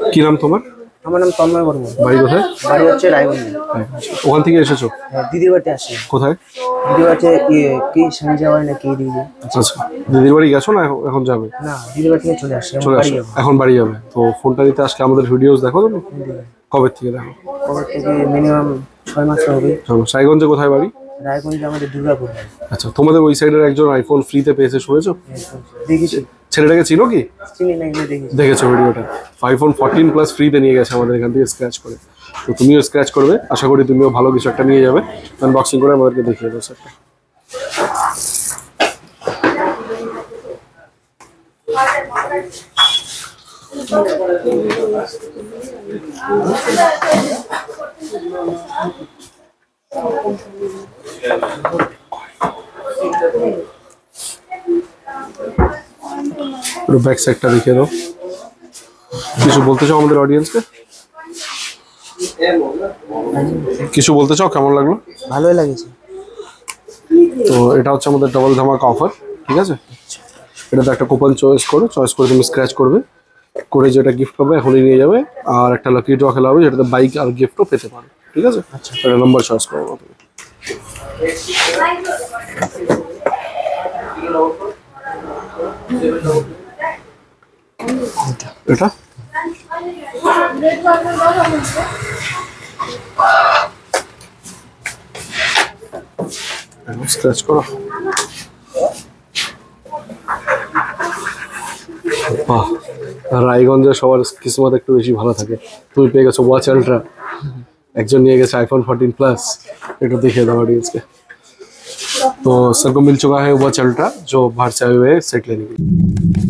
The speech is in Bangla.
কি নাম তোমার? আমার নাম তন্ময় বর্মন। বাড়ি কোথায়? বাড়ি হচ্ছে রায়গঞ্জে। ওখান থেকে এসেছো? হ্যাঁ, দিদির বাড়িতে আসছি। কোথায়? দিদির বাড়িতে কি সঞ্জয় না কি দিদি। আচ্ছা, দিদির বাড়ি গেছো না এখন যাবে? না, দিদির বাড়ি থেকে চলে আসছি, এখন বাড়ি যাবে। তো ফোনটা নিতে আসলে আমাদের ভিডিওস দেখো তুমি? কবে থেকে দেখো? কবে থেকে? মিনিমাম 6 মাস হবে। রায়গঞ্জে কোথায় বাড়ি? রায়গঞ্জে আমাদের দুর্গাপুর। আচ্ছা, তোমাদের ওই সাইডের একজন আইফোন ফ্রিতে পেয়েছে, শুনেছো? দেখেছি। ছেলেটাকে চিনো কি? চিনি না, দেখেছি। দেখেছো ভিডিওটা? আইফোন 14 প্লাস ফ্রিতে নিয়ে গেছে আমাদের এখান থেকে স্ক্র্যাচ করে। তো তুমিও স্ক্র্যাচ করবে, আশা করি তুমিও ভালো কিছু একটা নিয়ে যাবে। আনবক্সিং করে আমাদেরকে দেখিয়ে দেবো সেটা। ব্যাক সাইডটা দেখিয়ে দাও। কিছু বলতে চাও আমাদের অডিয়েন্সকে? কিছু বলতে চাও? কেমন লাগলো? ভালোই লাগছে। তো এটা হচ্ছে আমাদের ডবল ধামাকা অফার, ঠিক আছে? এটাতে একটা কুপন চয়েস করে তুমি স্ক্র্যাচ করবে, করে যেটা গিফট পাবে এখনই নিয়ে যাবে। আর একটা লাকি ড্র খেলা হবে যেটাতে বাইক আর গিফটও পেতে পারো, ঠিক আছে? আচ্ছা, এটা নাম্বার চয়েস করো তুমি। এটা স্ক্র্যাচ করো। বাহ, রায়গঞ্জে সবার কিসমত একটু বেশি ভালো থাকে। তুমি পেয়ে গেছো ওয়াচ আল্ট্রা, একজন নিয়ে গেছে आईफोन 14 प्लस। এটা देखिए दो ऑडियंस के। तो सर को मिल चुका है वॉच अल्ट्रा जो बाहर से आए हुए सेट लेने के लिए।